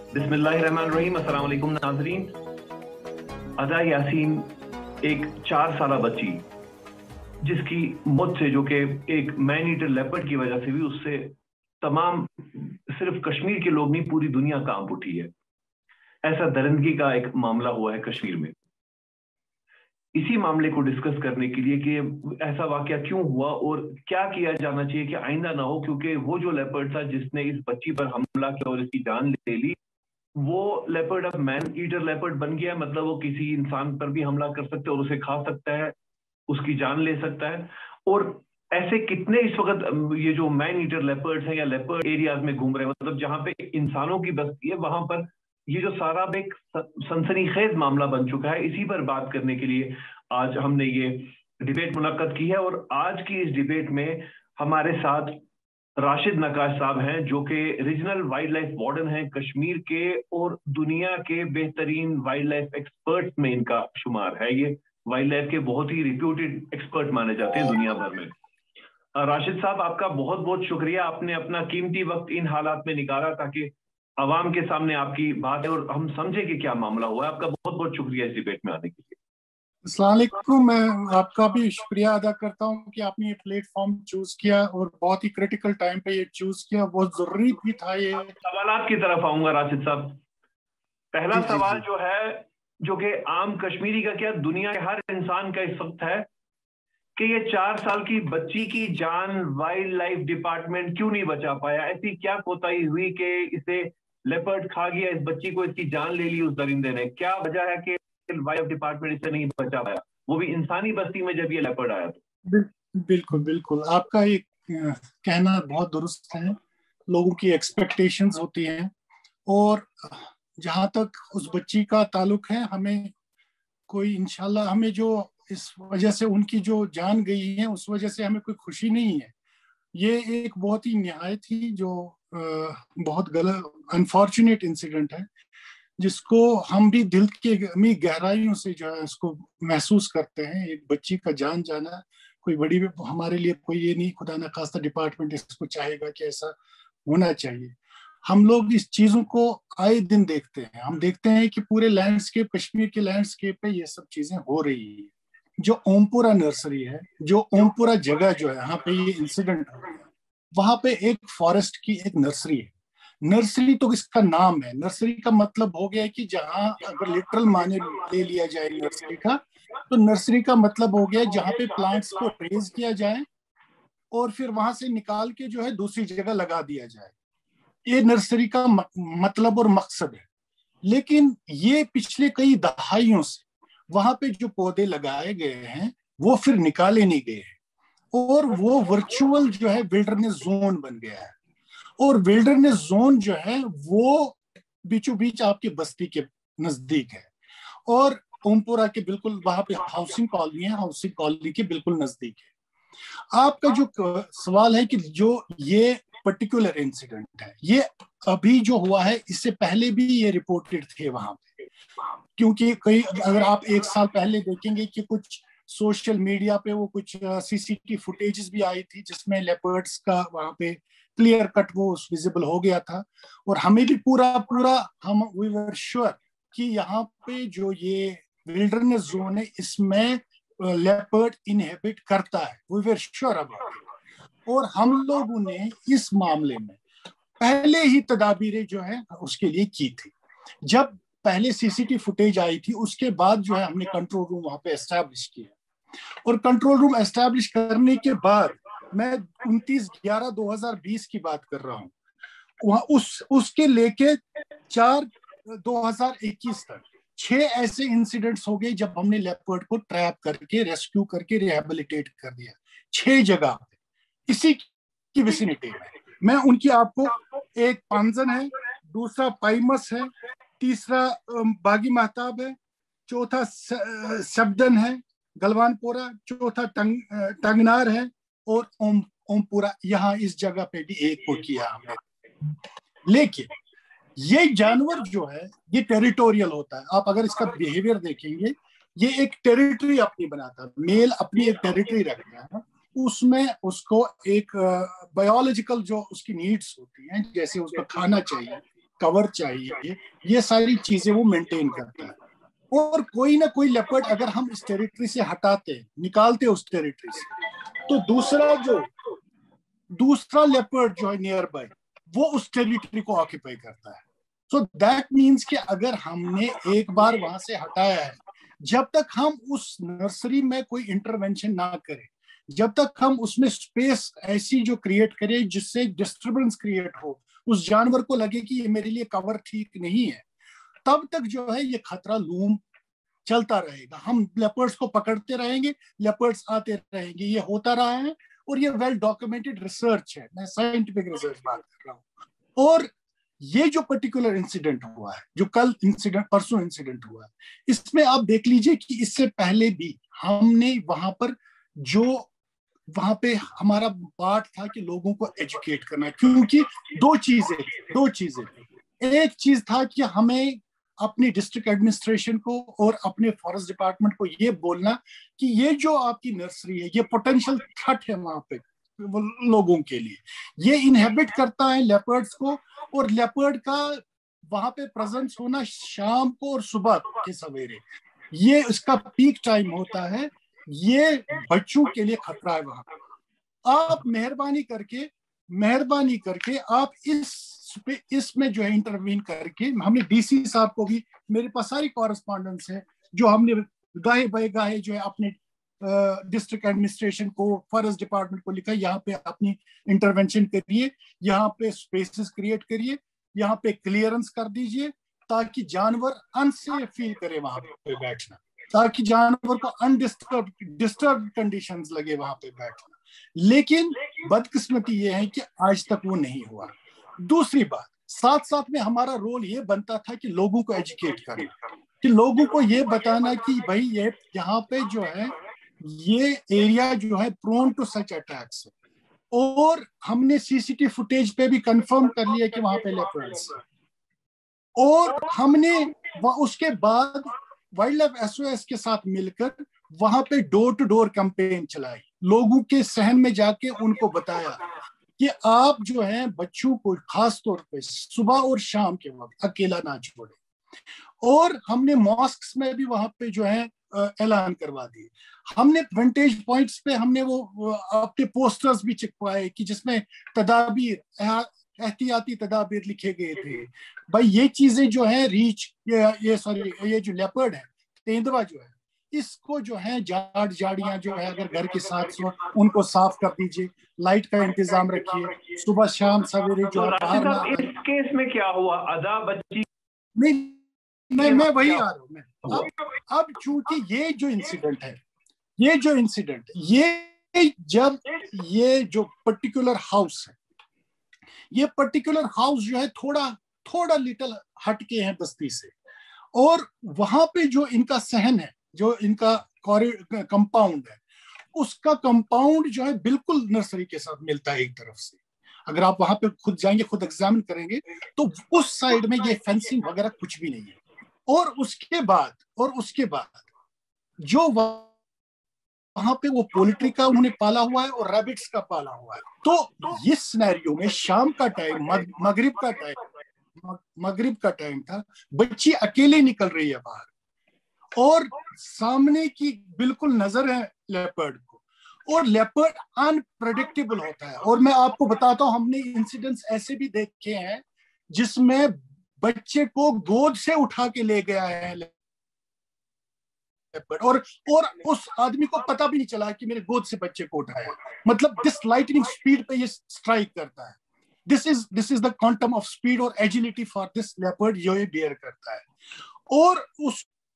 बिस्मिल्लाहिर्रहमानिर्रहीम। अस्सलाम वालेकुम नाज़रीन। अदा यासीन एक 4 साला बच्ची जिसकी मौत से, जो कि एक मैन ईटर लेपर्ड की वजह से भी, उससे तमाम सिर्फ कश्मीर के लोग नहीं पूरी दुनिया कांप उठी है। ऐसा दरिंदगी का एक मामला हुआ है कश्मीर में। इसी मामले को डिस्कस करने के लिए कि ऐसा वाकया क्यों हुआ और क्या किया जाना चाहिए कि आइंदा ना हो, क्योंकि वो जो लेपर्ड था जिसने इस बच्ची पर हमला किया और इसकी जान ले ली, वो लेपर्ड अब मैन ईटर लेपर्ड बन गया। मतलब वो किसी इंसान पर भी हमला कर सकता है और उसे खा सकता है, उसकी जान ले सकता है। और ऐसे कितने इस वक्त ये जो मैन ईटर लेपर्ड्स हैं या लेपर्ड एरियाज में घूम रहे हैं, मतलब जहां पे इंसानों की बस्ती है, वहां पर ये जो सारा एक सनसनीखेज मामला बन चुका है। इसी पर बात करने के लिए आज हमने ये डिबेट मुनक्कद की है। और आज की इस डिबेट में हमारे साथ राशिद नक्काश साहब हैं, जो कि रीजनल वाइल्ड लाइफ वार्डन हैं कश्मीर के, और दुनिया के बेहतरीन वाइल्ड लाइफ एक्सपर्ट्स में इनका शुमार है। ये वाइल्ड लाइफ के बहुत ही रिप्यूटेड एक्सपर्ट माने जाते हैं दुनिया भर में। राशिद साहब, आपका बहुत बहुत शुक्रिया, आपने अपना कीमती वक्त इन हालात में निकाला ताकि अवाम के सामने आपकी बात है और हम समझे कि क्या मामला हुआ है। आपका बहुत बहुत शुक्रिया इस डिबेट में आने के लिए। अस्सलाम वालेकुम। मैं आपका भी शुक्रिया अदा करता हूं कि आपने ये प्लेटफॉर्म चूज किया और बहुत ही क्रिटिकल टाइम पे ये चूज किया, बहुत जरूरी भी था ये। सवालात की तरफ आऊंगा राशिद साहब। पहला सवाल जो है, जो कि आम कश्मीरी का क्या दुनिया के हर इंसान का इस वक्त है, कि ये 4 साल की बच्ची की जान वाइल्ड लाइफ डिपार्टमेंट क्यों नहीं बचा पाया? ऐसी क्या कोताही हुई कि इसे लेपर्ड खा गया, इस बच्ची को इसकी जान ले ली उस दरिंदे ने? क्या वजह है कि वाइल्ड लाइफ डिपार्टमेंट इसे नहीं बचा पाया, वो भी इंसानी बस्ती में जब ये लेपर्ड आया तो? बिल्कुल बिल्कुल, आपका ये कहना बहुत दुरुस्त है। लोगों की एक्सपेक्टेशंस होती हैं, और जहां तक उस बच्ची का ताल्लुक है, हमें कोई इंशाल्लाह, हमें जो इस वजह से उनकी जो जान गई है उस वजह से हमें कोई खुशी नहीं है। ये एक बहुत ही निहायत ही जो बहुत गलत अनफॉर्चुनेट इंसिडेंट है, जिसको हम भी दिल के गहराइयों से जो है उसको महसूस करते हैं। एक बच्ची का जान जाना कोई बड़ी हमारे लिए कोई ये नहीं, खुदा न खास्ता डिपार्टमेंट इसको चाहेगा कि ऐसा होना चाहिए। हम लोग इस चीजों को आए दिन देखते हैं। हम देखते हैं कि पूरे लैंडस्केप, कश्मीर के लैंडस्केप पे ये सब चीजें हो रही है। जो ओमपुरा नर्सरी है, जो ओमपुरा जगह जो है यहाँ पे ये इंसिडेंट हो गया, वहां पे एक फॉरेस्ट की एक नर्सरी है। नर्सरी तो इसका नाम है, नर्सरी का मतलब हो गया कि जहां अगर लिटरल माने ले लिया जाए नर्सरी का, तो नर्सरी का मतलब हो गया जहां पे प्लांट्स को रेज किया जाए और फिर वहां से निकाल के जो है दूसरी जगह लगा दिया जाए। ये नर्सरी का मतलब और मकसद है। लेकिन ये पिछले कई दहाइयों से वहां पे जो पौधे लगाए गए हैं वो फिर निकाले नहीं गए हैं, और वो वर्चुअल जो है विल्डरनेस जोन बन गया है। और विल्डरनेस जोन जो है वो बीचों बीच आपकी बस्ती के नजदीक है, और ओमपुरा के बिल्कुल वहां पे हाउसिंग कॉलोनी है, हाउसिंग कॉलोनी के बिल्कुल नजदीक है। आपका जो सवाल है कि जो ये पर्टिकुलर इंसिडेंट है, ये अभी जो हुआ है, इससे पहले भी ये रिपोर्टेड थे वहां पे। क्योंकि कई, अगर आप 1 साल पहले देखेंगे कि कुछ सोशल मीडिया पे वो कुछ सीसीटीवी फुटेजेस भी आई थी जिसमें लेपर्ड्स का वहां पे क्लियर कट वो विजिबल हो गया था। और हमें भी पूरा हम वी वर श्योर कि यहाँ पे जो ये विल्डरनेस जोन है इसमें लेपर्ड इनहेबिट करता है। We were sure about it. और हम लोगों ने इस मामले में पहले ही तदाबीरें जो है उसके लिए की थी। जब पहले सीसीटीवी फुटेज आई थी, उसके बाद जो है हमने कंट्रोल रूम वहां पे एस्टैब्लिश किया। और कंट्रोल रूम एस्टैब्लिश करने के बाद, मैं 29/11/2020 की बात कर रहा हूँ, वहां उसके लेके 4/2021 तक 6 ऐसे इंसिडेंट्स हो गए जब हमने लेपर्ड को ट्रैप करके, रेस्क्यू करके, रिहेबिलिटेट कर दिया 6 जगह पे, इसी की विसिनिटी में। मैं उनकी आपको, एक पांजन है, दूसरा पाइमस है, तीसरा बागी महताब है, चौथा सबदन है, गलवानपोरा, चौथा टंगनार है, और ओमपुरा, यहाँ इस जगह पे भी एक को किया हमने। लेकिन ये जानवर जो है ये टेरिटोरियल होता है। आप अगर इसका बिहेवियर देखेंगे, ये एक टेरिटरी अपनी बनाता है। मेल अपनी एक टेरिटरी रखता है, उसमें उसको एक बायोलॉजिकल जो उसकी नीड्स होती हैं, जैसे उसको खाना चाहिए, کور چاہیے، یہ ساری چیزیں وہ مینٹین کرتا ہے. اور کوئی نہ کوئی لیپرڈ اگر ہم اس ٹیریٹری سے ہٹاتے نکالتے اس ٹیریٹری سے، تو دوسرا لیپرڈ جو ہے نیئر بائی وہ اس ٹیریٹری کو آکیپائی کرتا ہے. سو دیٹ مینس کہ اگر ہم نے ایک بار وہاں سے ہٹایا ہے، جب تک ہم اس نرسری میں کوئی انٹرونشن نہ کریں، جب تک ہم اس میں اسپیس ایسی جو کریٹ کریں جس سے ڈسٹربنس کریٹ ہو، اس جانور کو لگے کہ یہ میرے لیے کور ٹھیک نہیں ہے، تب تک جو ہے یہ خطرہ لوم چلتا رہے گا. ہم لیپرڈس کو پکڑتے رہیں گے، لیپرڈس آتے رہیں گے. یہ ہوتا رہا ہے اور یہ ویل ڈاکومنٹڈ ریسرچ ہے، میں سائنٹیفک ریسرچ بات کر رہا ہوں. اور یہ جو پرٹیکولر انسیڈنٹ ہوا ہے، جو کل پرسوں انسیڈنٹ ہوا ہے، اس میں آپ دیکھ لیجئے کہ اس سے پہلے بھی ہم نے وہاں پہ ہمارا پارٹ تھا کہ لوگوں کو ایجوکیٹ کرنا، کیونکہ دو چیزیں تھیں. ایک چیز تھا کہ ہمیں اپنی ڈسٹرکٹ ایڈمنسٹریشن کو اور اپنے فارسٹ ڈپارٹمنٹ کو یہ بولنا کہ یہ جو آپ کی نرسری ہے یہ پوٹینشیل تھرٹ ہے وہاں پہ لوگوں کے لیے. یہ انہیبٹ کرتا ہے لیپرڈس کو، اور لیپرڈ کا وہاں پہ پریزنس ہونا شام کو اور صبح کے سویرے، یہ اس کا پیک ٹائم ہوتا ہے، یہ بچوں کے لیے خطرہ ہے وہاں پہ. آپ مہربانی کر کے آپ اس میں جو ہے انٹروین کر کے، ہم نے ڈی سی صاحب کو بھی، میرے پاس ساری کورسپونڈنس ہے جو ہم نے گاہے بے گاہے جو ہے اپنے ڈسٹرکٹ ایڈمنسٹریشن کو، فارسٹ ڈپارٹمنٹ کو لکھا، یہاں پہ اپنی انٹروینشن کریے، یہاں پہ سپیسز کریٹ کریے، یہاں پہ کلیئرنس کر دیجئے تاکہ جانور انسیف فیل کرے وہاں پہ بیٹھنا، تاکہ جانور کو ڈسٹرب کنڈیشنز لگے وہاں پہ بیٹھنا. لیکن بدقسمتی یہ ہے کہ آج تک وہ نہیں ہوا. دوسری بات، ساتھ میں ہمارا رول یہ بنتا تھا کہ لوگوں کو ایجوکیٹ کرنا، کہ لوگوں کو یہ بتانا کہ بھائی یہاں پہ جو ہے یہ ایریا جو ہے پرون ٹو سچ اٹیکس ہے. اور ہم نے سی سی ٹی فوٹیج پہ بھی کنفرم کر لیا کہ وہاں پہ لیپرڈس، اور ہم نے اس کے بعد wildlife S O S کے ساتھ مل کر وہاں پہ ڈور ٹو ڈور کمپین چلائی، لوگوں کے صحن میں جا کے ان کو بتایا کہ آپ جو ہیں بچوں کو خاص طور پہ صبح اور شام کے وقت اکیلا نہ چھوڑیں. اور ہم نے ماسکس میں بھی وہاں پہ جو ہے اعلان کروا دیے. ہم نے ونٹیج پوائنٹس پہ ہم نے وہ اپنے پوسٹرز بھی چپکوائے کہ جس میں احتیاطی تدابیر لکھے گئے تھے. بھائی یہ چیزیں جو ہیں یہ جو لیپرڈ ہے، تیندوا جو ہے، اس کو جو ہے جھاڑیاں جو ہے اگر گھر کے ساتھ ان کو صاف کر دیجئے، لائٹ کا انتظام رکھیے، صبح شام سویرے جو ہے باہر نہ. اس کیس میں کیا ہوا؟ ادا بچی میں وہی آ رہا ہوں. اب چونکہ یہ جو انسیڈنٹ یہ جب یہ جو پرٹیکولر ہاؤس ہے، یہ پرٹیکولر ہاؤس جو ہے تھوڑا لٹل ہٹ کے ہیں بستی سے، اور وہاں پہ جو ان کا صحن ہے، جو ان کا کمپاؤنڈ ہے، اس کا کمپاؤنڈ جو ہے بالکل نرسری کے ساتھ ملتا ہے ایک طرف سے. اگر آپ وہاں پہ خود جائیں گے، خود ایگزامن کریں گے، تو اس سائڈ میں یہ فینسنگ وغیرہ کچھ بھی نہیں ہے. اور اس کے بعد جو وہاں پہ وہ پولٹری کا انہوں نے پالا ہوا ہے اور ریبٹس کا پالا ہوا ہے. تو اس سینیریو میں شام کا ٹائم، مغرب کا ٹائم تھا، بچی اکیلے نکل رہی ہے باہر، اور سامنے کی بالکل نظر ہے لیپرڈ کو، اور لیپرڈ انپریڈکٹیبل ہوتا ہے. اور میں آپ کو بتاتا ہوں، ہم نے انسیڈنٹس ایسے بھی دیکھے ہیں جس میں بچے کو گود سے اٹھا کے لے گیا ہے لیپرڈ، اور اس آدمی کو پتہ بھی نہیں چلا کہ میرے گود سے بچے کو اٹھایا. مطلب دس لائٹنگ سپیڈ پہ یہ سٹرائک کرتا ہے. This is the quantum of speed اور ایجیلٹی فار دس لیپرڈ جو یہ بیئر کرتا ہے. اور اس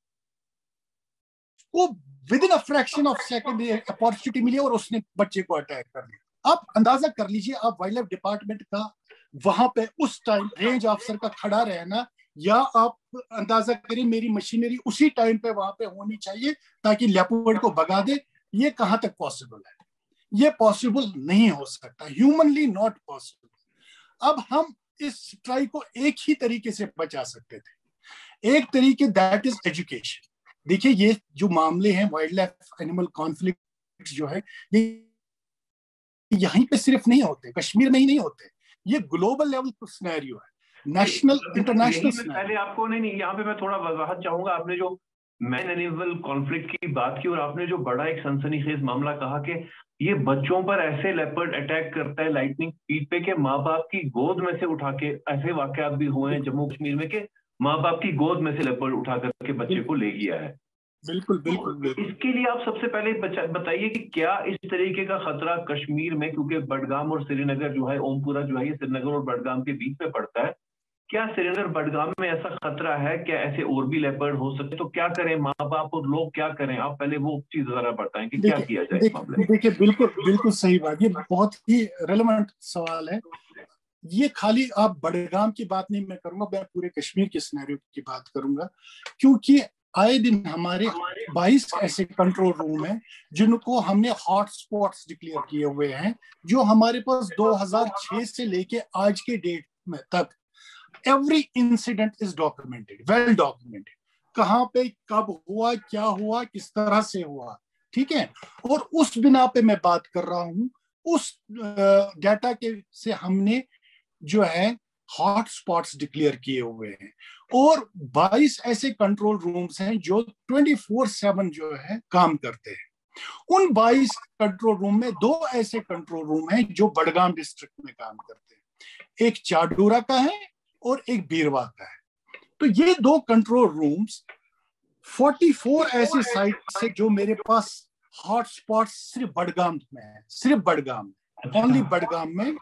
کو within a fraction of second opportunity ملی اور اس نے بچے کو اٹیک کر لیا. آپ اندازہ کر لیجئے، آپ وائلڈ لائف ڈپارٹمنٹ کا وہاں پہ اس ٹائم رینج آفیسر کا کھڑا رہنا، یا آپ اندازہ کریں میری مشینری اسی ٹائم پہ وہاں پہ ہونی چاہیے تاکہ لیپرڈ کو بگا دے. یہ کہاں تک پاسبل ہے؟ یہ پاسبل نہیں ہو سکتا، ہیومنلی ناٹ پاسبل. اب ہم اس ٹرائی کو ایک ہی طریقے سے بچا سکتے تھے، ایک طریقے دیٹ از ایجوکیشن. دیکھیے یہ جو معاملے ہیں وائلڈ لائف اینیمل کانفلکٹ جو ہے، یہ یہیں پہ صرف نہیں ہوتے، کشمیر میں ہی نہیں ہوتے، یہ گلوبل لیول پر سینیریو ہے. نیشنل انٹرنیشنل یہی میں پہلے آپ کو نہیں یہاں پہ میں تھوڑا وضاحت چاہوں گا. آپ نے جو مین اینیمل کانفلکٹ کی بات کی اور آپ نے جو بڑا ایک سنسنی خیز معاملہ کہا کہ یہ بچوں پر ایسے لیپرڈ اٹیک کرتا ہے لائٹنگ اسپیڈ پہ کہ ماں باپ کی گود میں سے اٹھا کے, ایسے واقعات بھی ہوئے ہیں جموں کشمیر میں کہ ماں باپ کی گود میں سے لیپرڈ اٹھا کر کے بچے کو لے گیا ہے. بالکل بالکل. اس کے لیے آپ سب سے پہلے بتائیے کہ کیا اس طریقے کا خطرہ کشمیر میں, کیونکہ بڈگام اور سری نگر جو ہے, اوم پورا جو ہے یہ سری نگر اور بڈگام کے بیچ میں پڑتا ہے, کیا سری نگر بڈگام میں ایسا خطرہ ہے؟ کیا ایسے اور بھی لیپرڈ ہو سکتے؟ تو کیا کریں ماں باپ اور لوگ, کیا کریں؟ آپ پہلے وہ چیز ذرا بتائیں کہ کیا کیا جائے اس معاملے میں. دیکھیے بالکل بالکل صحیح بات, یہ بہت ہی ریلیونٹ سوال ہے. یہ خالی آپ بڈگام کی بات نہیں میں کروں گا, میں پورے کشمیر کے سینیریو کی بات کروں گا, کیونکہ آئے دن ہمارے 22 ایسے کنٹرول روم ہیں جن کو ہم نے ہاٹ سپاٹس ڈکلیئر کیے ہوئے ہیں, جو ہمارے پاس 2006 سے لے کے آج کے ڈیٹ میں تک every incident is documented, well documented, کہاں پہ کب ہوا, کیا ہوا, کس طرح سے ہوا, ٹھیک ہے. اور اس بنا پہ میں بات کر رہا ہوں, اس ڈیٹا کے سے ہم نے جو ہے ہاٹ سپاٹس ڈکلیئر کیے ہوئے ہیں, اور 22 ایسے کنٹرول رومز ہیں جو 24/7 جو ہے کام کرتے ہیں. ان 22 کنٹرول روم میں 2 ایسے کنٹرول روم ہیں جو بڈگام ڈسٹرکٹ میں کام کرتے ہیں, ایک چاڈورا کا ہے اور ایک بیروا کا ہے. تو یہ 2 کنٹرول رومز 44 ایسی سائٹ سے جو میرے پاس ہاٹ سپاٹ صرف بڈگام میں ہے, صرف بڈگام, اونلی بڈگام میں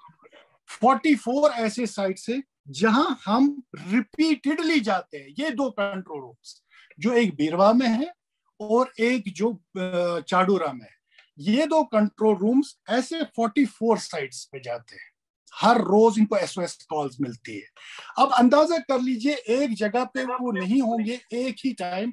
44 ایسے سائٹ سے جہاں ہم ریپیٹڈلی جاتے ہیں. یہ 2 کنٹرول رومز جو ایک بیروا میں ہے اور ایک جو چاڈورا میں ہے, یہ 2 کنٹرول رومز ایسے 44 سائٹس پہ جاتے ہیں. ہر روز ان کو SOS کالز ملتی ہے. اب اندازہ کر لیجئے ایک جگہ پہ وہ نہیں ہوں گے ایک ہی ٹائم.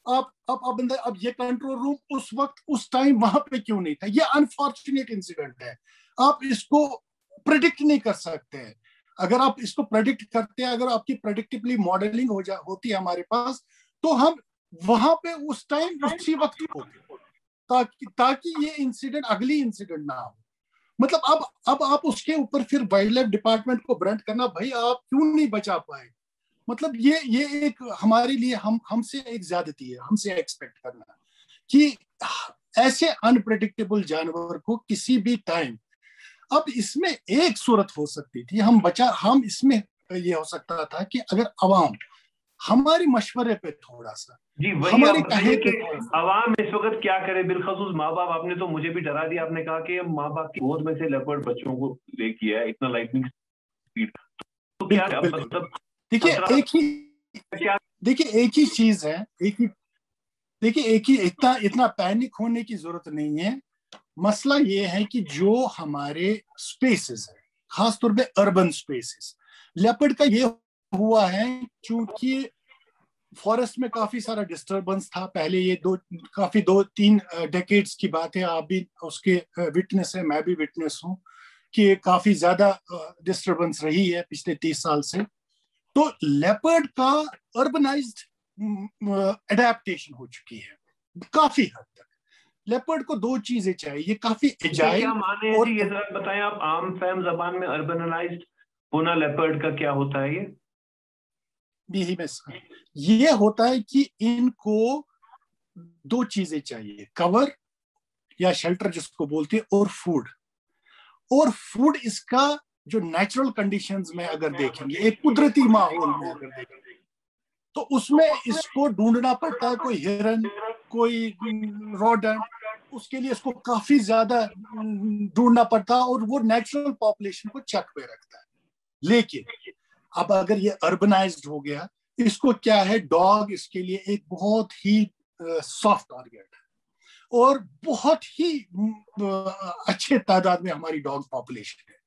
اب یہ کنٹرول روم اس وقت اس ٹائم وہاں پہ کیوں نہیں تھا؟ یہ انفارچونیٹ انسیڈنٹ ہے, آپ اس کو پریڈکٹ نہیں کر سکتے ہیں. اگر آپ اس کو پریڈکٹ کرتے ہیں, اگر آپ کی پریڈکٹیبلی ماڈلنگ ہوتی ہے ہمارے پاس, تو ہم وہاں پہ اس ٹائم اسی وقت ہوتے تاکہ یہ انسیڈنٹ اگلی انسیڈنٹ نہ ہو. مطلب اب آپ اس کے اوپر پھر وائلڈ لائف ڈپارٹمنٹ کو برنٹ کرنا, بھائی آپ کیوں نہیں بچا پائے, مطلب یہ ایک ہمارے لیے ہم سے ایک زیادتی ہے, ہم سے ایکسپیکٹ کرنا کہ ایسے انپریڈکٹیبل جانور کو کسی بھی ٹائم. اب اس میں ایک صورت ہو سکتی تھی, ہم اس میں یہ ہو سکتا تھا کہ اگر عوام ہمارے مشورے پہ تھوڑا سا, جی وہی آپ بتائیے کہ عوام اس وقت کیا کرے, بالخصوص ماں باپ. آپ نے تو مجھے بھی ڈرا دیا, آپ نے کہا کہ ماں باپ کی گود میں سے لیپرڈ بچوں کو لے کیا ہے, اتنا لائٹنگ اسپیڈ. تو کیا دیکھیے ایک ہی چیز ہے, دیکھیے ایک ہی اتنا پینک ہونے کی ضرورت نہیں ہے. مسئلہ یہ ہے کہ جو ہمارے سپیسز ہیں, خاص طور پہ اربن سپیسز, لیپرڈ کا یہ ہوا ہے چونکہ فارسٹ میں کافی سارا ڈسٹربنس تھا پہلے. یہ 2-3 ڈیکیڈز کی بات ہے, آپ بھی اس کے وٹنس ہیں, میں بھی وٹنس ہوں, کہ کافی زیادہ ڈسٹربنس رہی ہے پچھلے 30 سال سے. تو لیپرڈ کا اربنائزڈ اڈیپٹیشن ہو چکی ہے کافی حد تک. لیپرڈ کو 2 چیزیں چاہیے, یہ کافی ایجائل. کیا معنی ہے جی, یہ ذرا بتائیں آپ عام فہم زبان میں اربنائزڈ ہونا لیپرڈ کا کیا ہوتا ہے؟ یہ ہوتا ہے کہ ان کو 2 چیزیں چاہیے, کور یا شیلٹر جس کو بولتے ہیں, اور فوڈ. اور فوڈ اس کا جو نیچرل کنڈیشنز میں اگر دیکھیں گے, ایک قدرتی ماحول میں اگر دیکھیں گے, تو اس میں اس کو ڈھونڈنا پڑتا ہے. کوئی ہرن, کوئی روڈنٹ, اس کے لیے اس کو کافی زیادہ ڈھونڈنا پڑتا ہے, اور وہ نیچرل پاپولیشن کو چیک پہ رکھتا ہے. لیکن اب اگر یہ اربنائزڈ ہو گیا, اس کو کیا ہے, ڈاگ اس کے لیے ایک بہت ہی سافٹ ٹارگیٹ ہے, اور بہت ہی اچھے تعداد میں ہماری ڈاگ پاپولیشن ہے.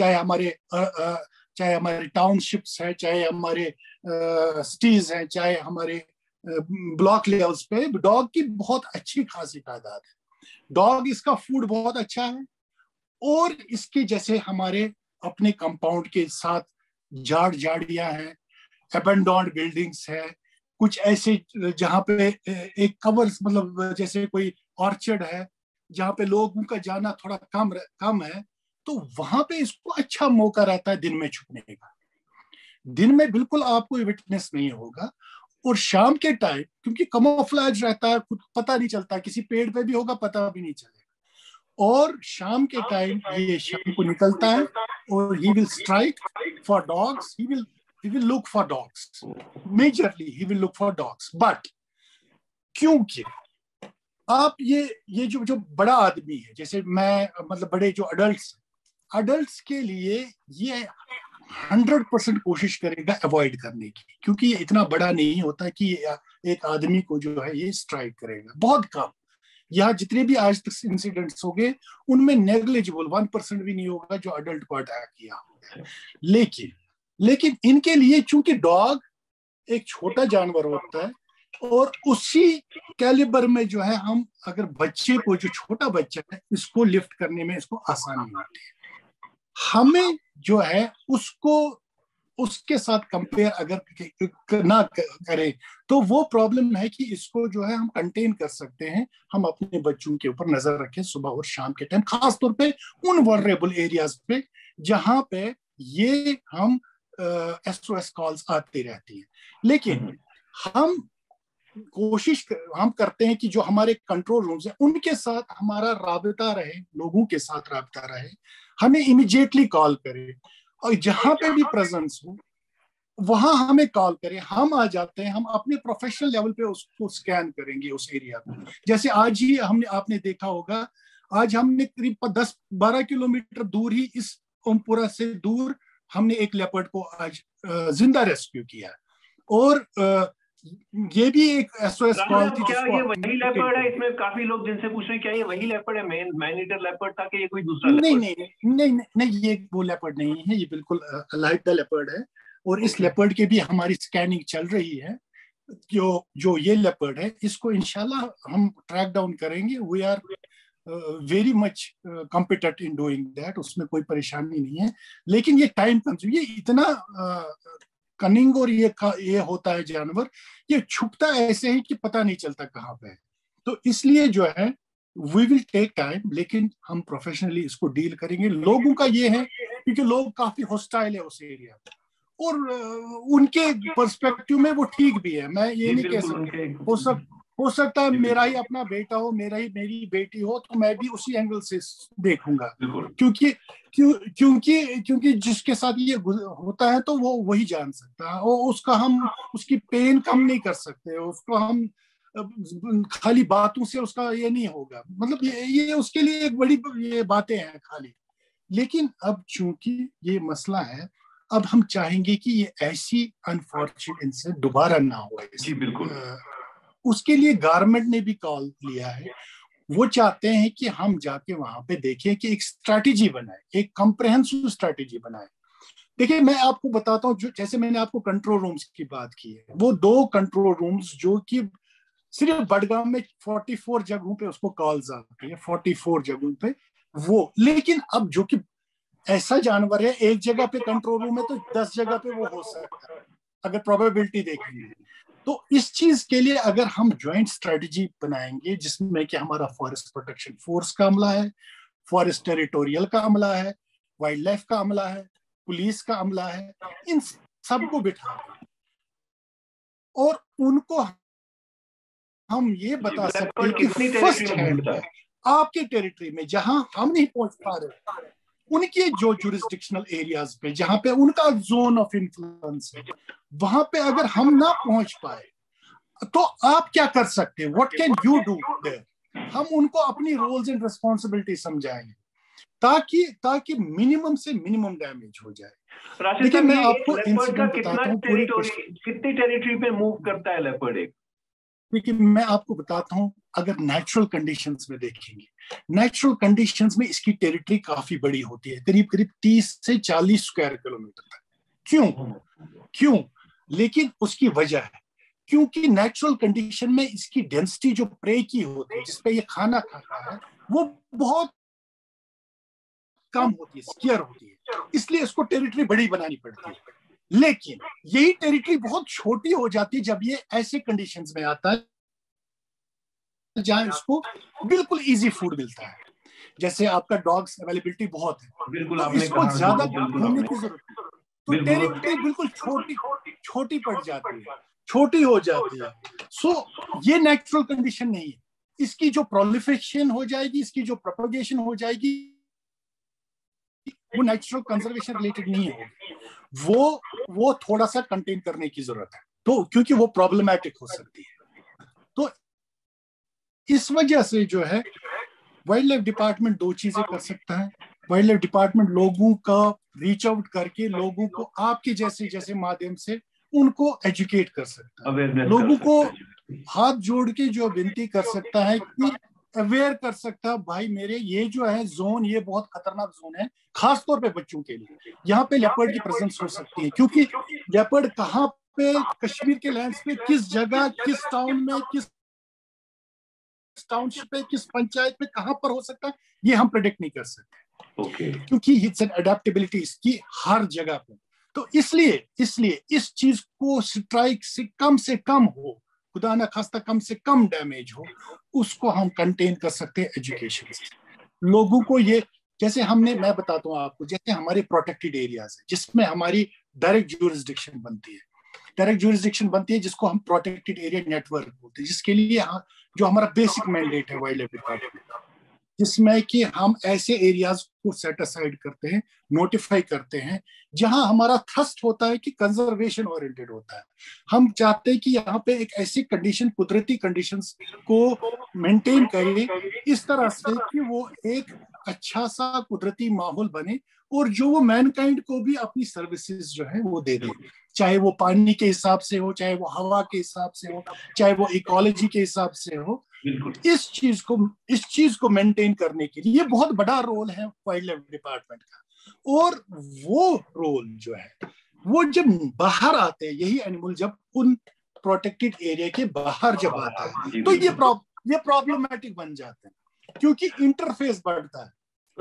چاہے ہمارے ٹاؤن شپس ہیں, چاہے ہمارے سٹیز ہیں, چاہے ہمارے بلاک لیولز پہ ڈاگ کی بہت اچھی خاصی تعداد ہے. ڈاگ اس کا فوڈ بہت اچھا ہے, اور اس کے جیسے ہمارے اپنے کمپاؤنڈ کے ساتھ جھاڑیاں ہیں, ابنڈونڈ بلڈنگز ہے, کچھ ایسے جہاں پہ ایک کور, مطلب جیسے کوئی آرچرڈ ہے جہاں پہ لوگوں کا جانا تھوڑا کم ہے, تو وہاں پہ اس کو اچھا موقع رہتا ہے دن میں چھپنے کا. दिन में बिल्कुल आपको विटनेस नहीं होगा, और शाम के टाइम क्योंकि कमोफ्लेज रहता है, कुछ पता नहीं चलता, किसी पेड़ पे भी होगा पता भी नहीं चलेगा, और शाम के टाइम ये शाम को निकलता है और he will strike for dogs, he will look for dogs, majorly he will look for dogs. But क्योंकि आप ये जो बड़ा आदमी है, जैसे मैं, मतलब बड़े जो अडल्ट्स के लिए ये 100% कोशिश करेगा अवॉइड करने की, क्योंकि ये इतना बड़ा नहीं होता कि एक आदमी को जो है ये स्ट्राइक करेगा, बहुत कम। यहाँ जितने भी आज तक इंसिडेंट्स हो गए उनमें नेग्लिजिबल 1% भी नहीं होगा जो अडल्ट को अटैक किया होगा। लेकिन इनके लिए चूंकि डॉग एक छोटा जानवर होता है, और उसी कैलिबर में जो है हम अगर बच्चे को, जो छोटा बच्चा है, इसको लिफ्ट करने में इसको आसानी होती है, हमें जो है उसको उसके साथ कंपेयर अगर ना करें तो वो प्रॉब्लम है कि इसको जो है हम कंटेन कर सकते हैं। हम अपने बच्चों के ऊपर नजर रखें सुबह और शाम के टाइम, खास तौर पे उन वल्नरेबल एरियाज पे जहां पे ये हम SOS कॉल्स आती रहती हैं। लेकिन हम करते हैं कि जो हमारे कंट्रोल रूम्स हैं उनके साथ हमारा राबता रहे, लोगों के साथ राबता रहे, हमें इमीडिएटली कॉल करें, और जहां पे भी प्रेजेंस हो वहां हमें कॉल करें, हम आ जाते हैं, हम अपने प्रोफेशनल लेवल पे उसको स्कैन करेंगे उस एरिया को। जैसे आज ही आपने देखा होगा, आज हमने करीब 10-12 किलोमीटर दूर ही, इस ओमपुरा से दूर, हमने एक लेपर्ड को आज जिंदा रेस्क्यू किया, और ये भी एक SOS कॉल थी। क्या ये वही लेपर्ड है? इसमें काफी लोग जिनसे पूछ रहे हैं क्या ये वही लेपर्ड है, मैन ईटर लेपर्ड था कि ये कोई दूसरा लेपर्ड? नहीं, ये वो लेपर्ड नहीं है, ये बिल्कुल अलहदा लेपर्ड है, और इस लेपर्ड के भी हमारी स्कैनिंग चल रही है। जो ये लेपर्ड है, इसको इंशाल्लाह हम ट्रैक डाउन करेंगे। We are very much competent in doing that, उसमें कोई परेशानी नहीं है। लेकिन ये टाइम कंज्यूम, ये इतना कनिंग और ये होता है जानवर, ये छुपता ऐसे ही कि पता नहीं चलता कहाँ पे है। तो इसलिए जो है वी विल टेक टाइम, लेकिन हम प्रोफेशनली इसको डील करेंगे। लोगों का ये है क्योंकि लोग काफी हॉस्टाइल है उस एरिया में, और उनके पर्सपेक्टिव में वो ठीक भी है, मैं ये नहीं कह सकता। हो सकता है मेरा ही अपना बेटा हो, मेरी बेटी हो, तो मैं भी उसी एंगल से देखूंगा, क्योंकि जिसके साथ ये होता है तो वो वही जान सकता है, और उसकी पेन कम नहीं कर सकते, उसको हम खाली बातों से उसका ये नहीं होगा, मतलब ये उसके लिए एक बड़ी ये बातें हैं खाली। लेकिन अब चूंकि ये मसला है, अब हम चाहेंगे कि ये ऐसी अनफॉर्चुनेट इंसिडेंट दोबारा ना हो। जी बिल्कुल। उसके लिए गवर्नमेंट ने भी कॉल लिया है, वो चाहते हैं कि हम जाके वहां पे देखें कि एक स्ट्रैटेजी बनाए, एक कॉम्प्रिहेंसिव स्ट्रैटेजी बनाए। देखिए मैं आपको बताता हूँ, जैसे मैंने आपको कंट्रोल रूम्स की बात की है, वो 2 कंट्रोल रूम्स जो कि सिर्फ बडगाम में 44 जगहों पे उसको कॉल्स आती है, 44 जगहों पे वो। लेकिन अब जो कि ऐसा जानवर है, एक जगह पे कंट्रोल रूम है तो 10 जगह पे वो हो सकता है अगर प्रोबेबिलिटी देखेंगे। तो इस चीज के लिए अगर हम ज्वाइंट स्ट्रेटजी बनाएंगे, जिसमें कि हमारा फॉरेस्ट प्रोटेक्शन फोर्स का अमला है, फॉरेस्ट टेरिटोरियल का अमला है, वाइल्ड लाइफ का अमला है, पुलिस का अमला है, इन सबको बिठा और उनको हम ये बता सकते हैं कि फर्स्ट हैंड आपके टेरिटरी में जहां हम नहीं पहुंच पा रहे, उनके जो जुरिस्डिक्शनल एरियाज पे जहां पे उनका जोन ऑफ इन्फ्लुएंस है, वहां पे अगर हम ना पहुंच पाए तो आप क्या कर सकते हैं, what can you do there. हम उनको अपनी रोल्स एंड रिस्पॉन्सिबिलिटी समझाएंगे ताकि मिनिमम से मिनिमम डैमेज हो जाए। लेकिन मैं आपको इंसिडेंट बताता हूँ, कितनी टेरिटरी पे मूव करता है लेपर्ड एक? क्योंकि मैं आपको बताता हूँ, अगर नेचुरल कंडीशंस में देखेंगे, नेचुरल कंडीशंस में इसकी टेरिटरी काफी बड़ी होती है, करीब 30 से 40 स्क्वायर किलोमीटर तक। क्यों? लेकिन उसकी वजह है क्योंकि नेचुरल कंडीशन में इसकी डेंसिटी जो प्रे की होती है, जिसपे ये खाना खाता है, वो बहुत कम होती है, स्केयर होती है, इसलिए इसको टेरिटरी बड़ी बनानी पड़ती है। लेकिन यही टेरिटरी बहुत छोटी हो जाती है जब ये ऐसे कंडीशंस में आता है जहां इसको बिल्कुल इजी फूड मिलता है। जैसे आपका डॉग्स अवेलेबिलिटी बहुत है, बिल्कुल तो आपने इसको कहा, ज्यादा घूमने की जरूरत नहीं। تو ٹیریٹری بالکل چھوٹی پڑ جاتی ہے، چھوٹی ہو جاتی ہے. سو یہ نیچرل کنڈیشن نہیں ہے. اس کی جو پرولیفریشن ہو جائے گی، اس کی جو پروپیگیشن ہو جائے گی، وہ نیچرل کنزرویشن ریلیٹڈ نہیں ہوگی. وہ تھوڑا سا کنٹین کرنے کی ضرورت ہے، تو کیونکہ وہ پرابلمیٹک ہو سکتی ہے. تو اس وجہ سے جو ہے وائلڈ لائف ڈپارٹمنٹ دو چیزیں کر سکتا ہے. وائلڈ لائف ڈپارٹمنٹ لوگوں کا ریچ آؤٹ کر کے لوگوں کو آپ کے جیسے مادھیم سے ان کو ایجوکیٹ کر سکتا ہے، لوگوں کو ہاتھ جوڑ کے جو بنتی کر سکتا ہے کہ اویئر کر سکتا ہے بھائی میرے یہ جو ہے زون، یہ بہت خطرناک زون ہے خاص طور پہ بچوں کے لیے. یہاں پہ لیپرڈ کی پریزنس ہو سکتی ہے، کیونکہ لیپرڈ کہاں پہ کشمیر کے لینڈز پہ کس جگہ، کس ٹاؤن میں، کس ٹاؤن شپ پہ، کس پنچایت میں کہاں پر ہو سکتا ہے، یہ ہم پریڈکٹ نہیں کر سکتے کیونکہ اٹس این اڈیپٹیبلٹی اس کی ہر جگہ پہ. تو اس لیے اس چیز کو سٹرائک سے کم ہو، خدا نہ خواستہ کم سے کم ڈیمیج ہو، اس کو ہم کنٹین کر سکتے ہیں ایجوکیشن سے. لوگوں کو یہ جیسے میں بتاتا ہوں آپ کو، جیسے ہمارے پروٹیکٹڈ ایریاز ہیں جس میں ہماری ڈائریکٹ جورسڈکشن بنتی ہے، جس کو ہم پروٹیکٹڈ ایریا نیٹ ورک بولتے ہیں، جس کے لیے جو ہمارا بیسک مینڈیٹ ہے وائلڈ لائف ڈپارٹمنٹ، جس میں کہ ہم ایسے ایریاز کو سیٹ اسائڈ کرتے ہیں، نوٹیفائی کرتے ہیں جہاں ہمارا تھرسٹ ہوتا ہے کہ کنزرویشن اورینٹڈ ہوتا ہے. ہم چاہتے ہیں کہ یہاں پہ ایک ایسی کنڈیشن، قدرتی کنڈیشنز کو مینٹین کرے اس طرح سے کہ وہ ایک اچھا سا قدرتی ماحول بنے، اور جو وہ مین کائنڈ کو بھی اپنی سروسز جو ہے وہ دے دے، چاہے وہ پانی کے حساب سے ہو، چاہے وہ ہوا کے حساب سے ہو، چاہے وہ ایکولوجی کے حساب سے ہو. اس چیز کو مینٹین کرنے کے لیے یہ بہت بڑا رول ہے وائلڈ لائف ڈپارٹمنٹ کا. اور وہ رول جو ہے وہ جب باہر آتے ہیں، یہی اینیمل جب ان پروٹیکٹڈ ایریا کے باہر جب آتا ہے تو یہ پرابلمٹک بن جاتے ہیں، کیونکہ انٹرفیس بڑھتا ہے.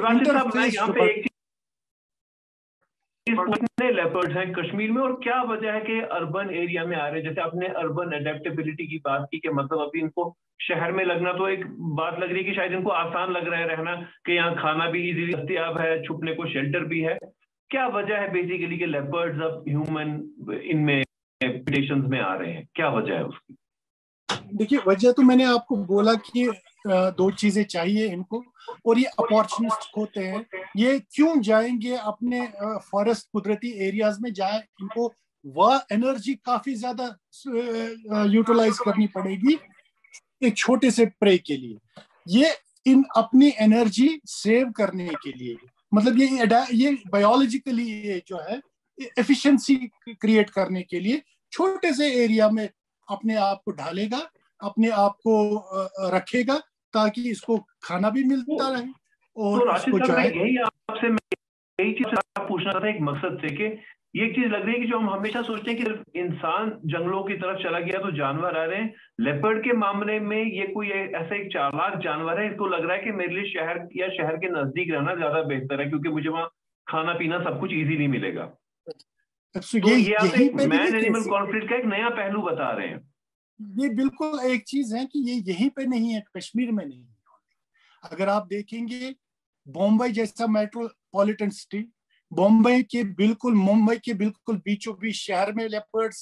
کتنے لیپرڈز ہیں کشمیر میں، اور کیا وجہ ہے کہ اربن ایریا میں آ رہے ہیں؟ جیسے آپ نے اربن اڈیپٹیبلٹی کی بات کی کہ مطلب ابھی ان کو شہر میں لگنا تو ایک بات لگ رہی ہے کہ شاید ان کو آسان لگ رہا ہے رہنا، کہ یہاں کھانا بھی ایزیلی دستیاب ہے، چھپنے کو شیلٹر بھی ہے. کیا وجہ ہے بیسیکلی کہ لیپرڈز اب ہیومن ان میں پریڈیشنز میں آ رہے ہیں؟ کیا وجہ ہے اس کی؟ دیکھیے وجہ تو میں نے آپ کو بولا کہ دو چیزیں چاہیے ان کو، اور یہ اپارچونسٹ ہوتے ہیں. یہ کیوں جائیں گے اپنے فارسٹ قدرتی ایریاز میں؟ جائیں، ان کو وہ انرجی کافی زیادہ یوٹیلائز کرنی پڑے گی ایک چھوٹے سے پرے کے لیے. یہ اپنی انرجی سیو کرنے کے لیے، مطلب یہ بایولوجیکلی یہ جو ہے ایفیشنسی کریٹ کرنے کے لیے چھوٹے سے ایریا میں اپنے آپ کو ڈھالے گا، اپنے آپ کو رکھے گا، تاکہ اس کو کھانا بھی ملتا رہے. اور اس کو جو ہے یہی چیز پوچھنا تھا ایک مقصد سے، کہ یہ ایک چیز لگ رہی ہے کہ جو ہم ہمیشہ سوچتے ہیں کہ صرف انسان جنگلوں کی طرف چلا گیا تو جانور آ رہے ہیں. لیپرڈ کے معاملے میں یہ کوئی ایسا ایک چالاک جانور ہے، اس کو لگ رہا ہے کہ میرے لیے شہر یا شہر کے نزدیک رہنا زیادہ بہتر ہے، کیونکہ مجھے وہاں کھانا پینا سب کچھ ایزیلی ملے گا. تو یہ آپ مین اینیمل کانفلکٹ کا ایک نیا پہلو بتا رہے ہیں. یہ بالکل ایک چیز ہے کہ یہ یہیں پہ نہیں ہے، کشمیر میں نہیں ہے. اگر آپ دیکھیں گے بمبئی جیسا میٹروپولیٹن سٹی، ممبئی کے بالکل بیچوں بیچ شہر میں لیپرڈز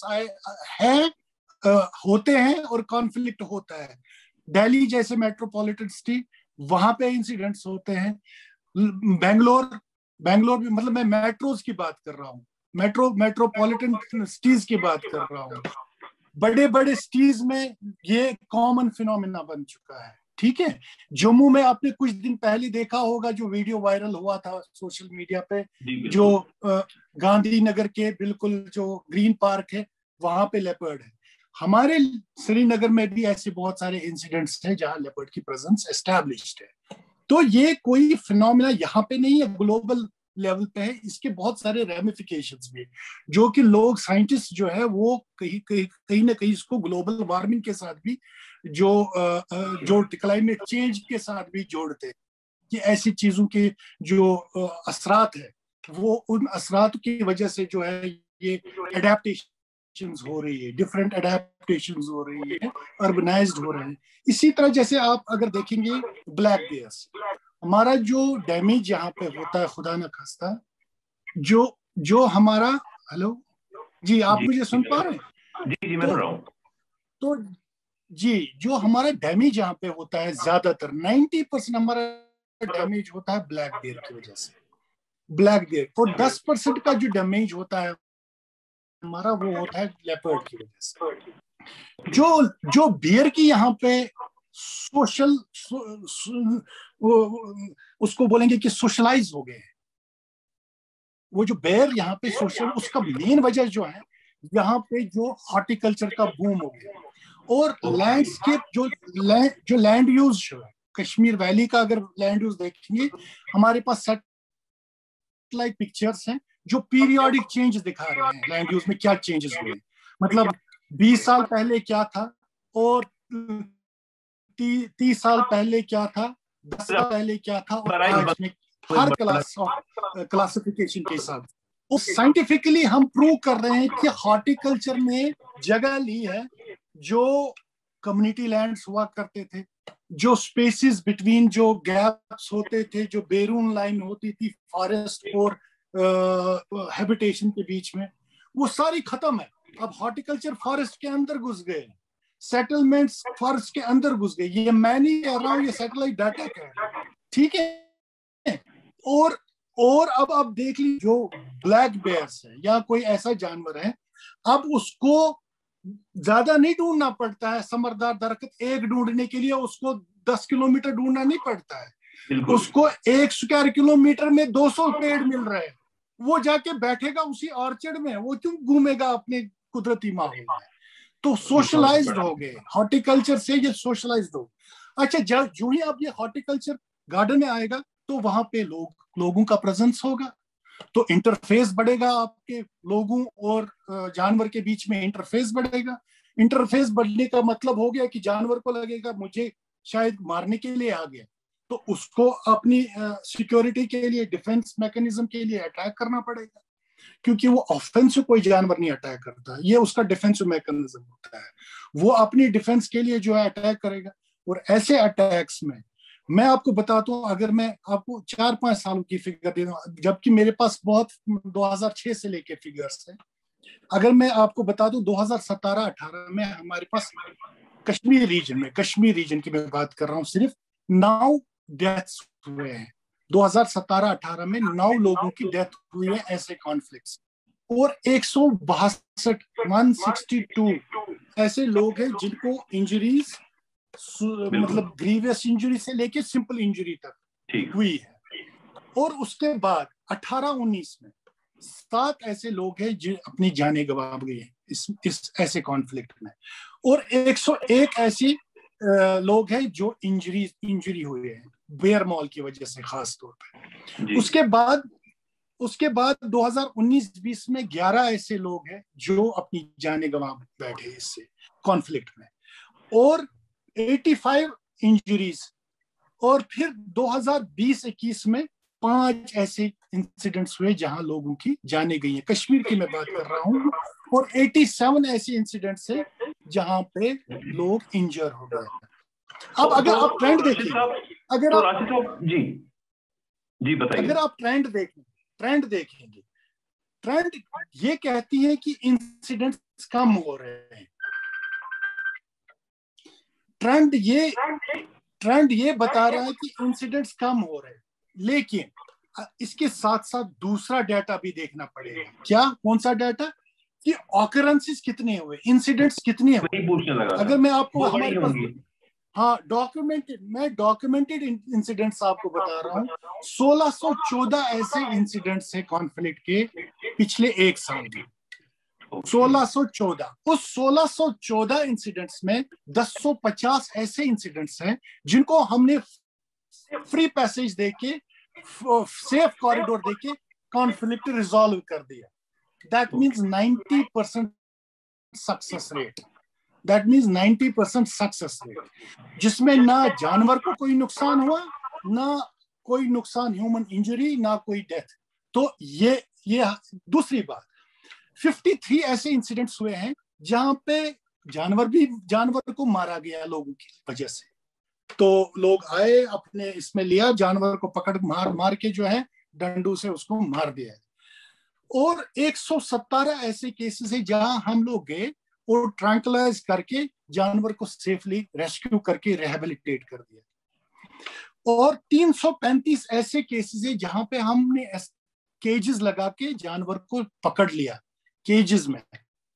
ہوتے ہیں اور کانفلکٹ ہوتا ہے. دہلی جیسے میٹروپولیٹن سٹی، وہاں پہ انسیڈنٹس ہوتے ہیں. بنگلور بھی، مطلب میں میٹروز کی بات کر رہا ہوں، میٹروپولیٹن سٹیز کی بات کر رہا ہوں. بڑے سٹیز میں یہ کامن فینومینا بن چکا ہے. ٹھیک ہے، جموں میں آپ نے کچھ دن پہلے دیکھا ہوگا جو ویڈیو وائرل ہوا تھا سوشل میڈیا پہ، جو گاندھی نگر کے بالکل جو گرین پارک ہے وہاں پہ لیپرڈ ہے. ہمارے سری نگر میں بھی ایسے بہت سارے انسیڈنٹس ہیں جہاں لیپرڈ کی پریزنس اسٹیبلشڈ ہے. تو یہ کوئی فینومینا یہاں پہ نہیں ہے، گلوبل لیول پہ ہے. اس کے بہت سارے ریمیفیکیشنز بھی، جو کہ لوگ سائنٹسٹ جو ہے وہ کہیں نہ کہیں اس کو گلوبل وارمنگ کے ساتھ بھی جو کلائمیٹ چینج کے ساتھ بھی جوڑتے ہیں، کہ ایسی چیزوں کے جو اثرات ہے وہ ان اثرات کی وجہ سے جو ہے یہ اڈیپٹیشنز ہو رہی ہے، ڈفرینٹ اڈیپٹیشنز ہو رہی ہے، اربنائزڈ ہو رہے ہیں. اسی طرح جیسے آپ اگر دیکھیں گے بلیک بیئرز، ہمارا جو ڈیمیج یہاں پہ ہوتا ہے خدا نہ خواستہ، جو ہمارا हेलो जी, आप मुझे सुन पा रहे हैं? जी मैं सुन रहा हूँ। तो जी, जो हमारा डैमेज यहाँ पे होता है, ज्यादातर 90% हमारा डैमेज होता है ब्लैक बेयर की वजह से, ब्लैक बेयर। और 10% का जो डैमेज होता है हमारा, वो होता है लेपर्ड की वजह से। जो बियर की यहाँ पे सोशल उसको बोलेंगे कि सोशलाइज हो गए हैं। वो जो बेयर यहाँ पे सोशल, उसका मेन वजह जो है यहाँ पे जो हॉर्टिकल्चर का बूम हो गया, और लैंडस्केप जो लैंड यूज है, कश्मीर वैली का अगर लैंड यूज देखेंगे, हमारे पास सैटेलाइट पिक्चर्स हैं जो पीरियोडिक चेंज दिखा रहे हैं लैंड यूज में, क्या चेंजेस हुए। मतलब 20 साल पहले क्या था, और 30 साल पहले क्या था, 10 साल पहले क्या था, और आज में हर क्लासिफिकेशन के साथ। वो साइंटिफिकली हम प्रूव कर रहे हैं कि हॉर्टिकल्चर ने जगह ली है जो कम्युनिटी लैंड्स हुआ करते थे, जो स्पेसेस बिटवीन, जो गैप्स होते थे, जो बेरून लाइन होती थी फॉरेस्ट और हैबिटेशन के बीच में, वो सारी खत्म है। अब हॉर्टिकल्चर फॉरेस्ट के अंदर घुस गए, सेटलमेंट्स फॉरेस्ट के अंदर घुस गए। ये मैं नहीं कह रहा हूं, ये सैटेलाइट डाटा कह रहा है, ठीक है। और अब आप देख लीजिए, जो ब्लैक बेयर्स है या कोई ऐसा जानवर है, अब उसको ज्यादा नहीं ढूंढना पड़ता है। समरदार दरख्त एक ढूंढने के लिए उसको 10 किलोमीटर ढूंढना नहीं पड़ता है, उसको 1 स्क्वायर किलोमीटर में 200 पेड़ मिल रहे हैं। वो जाके बैठेगा उसी ऑर्चर्ड में, वो क्यों घूमेगा अपने कुदरती माहौल में। तो सोशलाइज्ड हो गए हॉर्टिकल्चर से, ये सोशलाइज्ड हो। अच्छा, जो ही आप ये हॉर्टिकल्चर गार्डन में आएगा तो वहां पे लोगों का प्रेजेंस होगा, तो इंटरफेस बढ़ेगा, आपके लोगों और जानवर के बीच में इंटरफेस बढ़ेगा। इंटरफेस बढ़ने का मतलब हो गया कि जानवर को लगेगा मुझे शायद मारने के लिए आ गया, तो उसको अपनी सिक्योरिटी के लिए, डिफेंस मैकेनिज्म के लिए अटैक करना पड़ेगा, क्योंकि वो ऑफेंसिव कोई जानवर नहीं अटैक करता, ये उसका डिफेंसिव मैकेनिज्म होता है। वो अपनी डिफेंस के लिए जो है अटैक करेगा। और ऐसे अटैक्स में मैं आपको बताता हूँ, अगर मैं आपको 4-5 सालों की फिगर दे दूं, जबकि मेरे पास बहुत 2006 से लेके फिगर्स है, अगर मैं आपको बता दूं 2017-18 में हमारे पास कश्मीर रीजन की मैं बात कर रहा हूँ, सिर्फ 9 डेथ्स हुए हैं। 2017-18 में 9 लोगों की डेथ हुई है ऐसे कॉन्फ्लिक्ट्स, और 162 ऐसे लोग हैं जिनको इंजरीज, मतलब ग्रीवियस इंजरी से लेके सिंपल इंजरी तक हुई है। और उसके बाद 18-19 में 7 ऐसे लोग हैं जो अपनी जानें गंवा गए हैं इस ऐसे कॉन्फ्लिक्ट में, और 101 ऐसे लोग हैं जो इंजरी हुए हैं बेयर मॉल की वजह से खास तौर पे। उसके बाद 2019-20 में 11 ऐसे लोग हैं जो अपनी जानें गंवा बैठे इससे कॉन्फ्लिक्ट में, और 85 इंजरीज। और फिर 2020-21 में 5 ऐसे इंसिडेंट्स हुए जहां लोगों की जाने गई हैं, कश्मीर की मैं बात कर रहा हूं, और 87 ऐसे इंसिडेंट्स है जहां पे लोग इंजर हो गए। अब अगर आप ट्रेंड देखिए, अगर आप जी बताइए, अगर आप ट्रेंड देखेंगे, ट्रेंड ये कहती है कि इंसिडेंट्स कम हो रहे हैं। ट्रेंड ये बता रहा है कि इंसिडेंट्स कम हो रहे हैं, लेकिन इसके साथ साथ दूसरा डाटा भी देखना पड़ेगा। क्या? कौन सा डाटा? कि ऑकरेंसेस कितने हुए, इंसिडेंट्स कितने हुए। अगर मैं आपको हमारे पास डॉक्यूमेंटेड इंसिडेंट्स आपको बता रहा हूँ, 1614 ऐसे इंसिडेंट्स है कॉन्फ्लिक्ट के पिछले 1 साल में। 1614, उस 1614 इंसिडेंट्स में 1050 ऐसे इंसिडेंट्स हैं जिनको हमने फ्री पैसेज देके, सेफ कॉरिडोर देके कॉन्फ्लिक्ट रिजॉल्व कर दिया। That means 90% success rate. जिसमें ना जानवर को कोई नुकसान हुआ, ना कोई नुकसान, ह्यूमन इंजरी, ना कोई डेथ। तो ये दूसरी बात, 53 ऐसे इंसिडेंट्स हुए हैं जहां पे जानवर को मारा गया लोगों की वजह से। तो लोग आए, अपने इसमें लिया, जानवर को पकड़ मार के जो है डंडू से उसको मार दिया। اور 117 ایسے کیسز ہیں جہاں ہم لوگ گئے اور ٹرانکلائز کر کے جانور کو سیفلی ریسکیو کر کے ریہیبلیٹیٹ کر دیا. اور 335 ایسے کیسز ہیں جہاں پہ ہم نے کیجز لگا کے جانور کو پکڑ لیا کیجز میں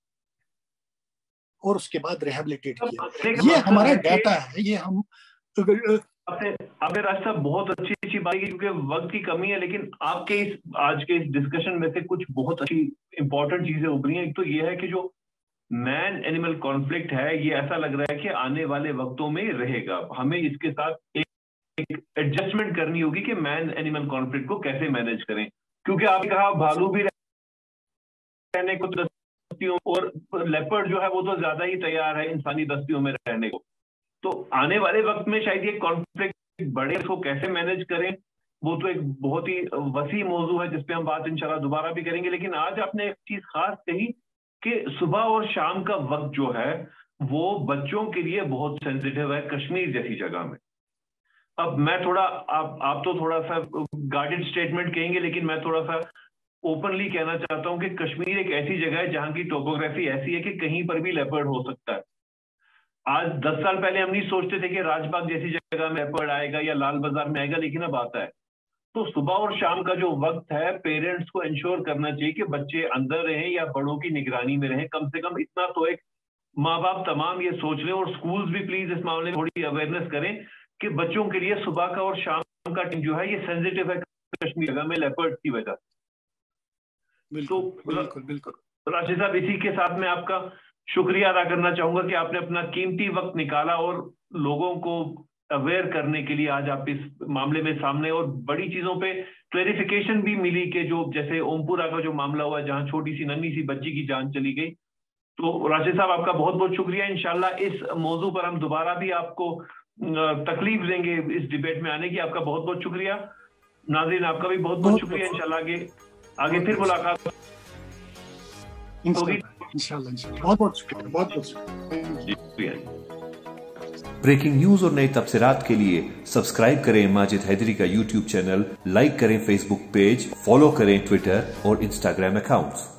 اور اس کے بعد ریہیبلیٹیٹ کیا. یہ ہمارا ڈیٹا ہے. یہ ہم آپ نے راج صاحب بہت اچھی بات کی کیونکہ وقت کی کمی ہے, لیکن آپ کے آج کے اس ڈسکشن میں سے کچھ بہت اچھی امپورٹنٹ چیزیں ابھری ہیں. ایک تو یہ ہے کہ جو مین اینیمل کانفلکٹ ہے یہ ایسا لگ رہا ہے کہ آنے والے وقتوں میں رہے گا. ہمیں اس کے ساتھ ایک ایڈجسٹمنٹ کرنی ہوگی کہ مین اینیمل کانفلکٹ کو کیسے مینج کریں, کیونکہ آپ نے کہا بھالو بھی رہنے کو دستیوں اور لیپرڈ جو ہے وہ تو زیادہ ہی تیار ہے انسانی دستیوں میں رہنے کو. تو آنے والے وقت میں شاید یہ کانفلکٹ بڑے, اس کو کیسے مینج کریں وہ تو ایک بہت ہی وسیع موضوع ہے جس پہ ہم بات انشاءاللہ دوبارہ بھی کریں گے. لیکن آج آپ نے ایک چیز خاص کہی کہ صبح اور شام کا وقت جو ہے وہ بچوں کے لیے بہت سینسیٹیو ہے کشمیر جیسی جگہ میں. اب میں تھوڑا آپ تو تھوڑا سا گارڈڈ سٹیٹمنٹ کہیں گے, لیکن میں تھوڑا سا اوپنلی کہنا چاہتا ہوں کہ کشمیر ایک ایسی جگہ ہے جہاں کی ٹوپوگرافی ایسی ہے کہ کہیں پر بھی لیپرڈ ہو سکتا ہے. آج 10 سال پہلے ہم نہیں سوچتے تھے کہ راج باغ جیسی جگہ میں لیپرڈ آئے گا یا لال بازار میں آئے گا, لیکن اب آتا ہے. تو صبح اور شام کا جو وقت ہے پیرنٹس کو انشور کرنا چاہیے کہ بچے اندر رہیں یا بڑوں کی نگرانی میں رہیں. کم سے کم اتنا تو ایک ماں باپ تمام یہ سوچ لیں, اور سکولز بھی پلیز اس معاملے میں تھوڑی اویئرنیس کریں کہ بچوں کے لیے صبح کا اور شام کا ٹائم جو ہے یہ سینسیٹیو ہے کشمیر جگہ میں لیپرڈ کی وجہ سے. تو بالکل راشد صاحب اسی کے ساتھ میں آپ کا شکریہ ادا کرنا چاہوں گا کہ آپ نے اپنا قیمتی وقت نکالا اور لوگوں کو اویئر کرنے کے لیے آج آپ اس معاملے میں سامنے, اور بڑی چیزوں پہ کلیریفیکیشن بھی ملی کہ جو جیسے اوم پورا کا جو معاملہ ہوا جہاں چھوٹی سی ننھی سی بچی کی جان چلی گئی. تو راشد صاحب آپ کا بہت بہت شکریہ. انشاءاللہ اس موضوع پر ہم دوبارہ بھی آپ کو تکلیف دیں گے اس ڈیبیٹ میں آنے کی. آپ کا بہت بہت شکریہ. ناظرین آپ کا بھی بہت بہت شکریہ. انشاءاللہ آگے پھر ملاقات ہوگی. بہت بہت شکریہ. بریکنگ نیوز اور نئے تبصرات کے لیے سبسکرائب کریں ماجد حیدری کا یوٹیوب چینل, لائک کریں فیس بک پیج, فالو کریں ٹویٹر اور انسٹاگرام اکاؤنٹس.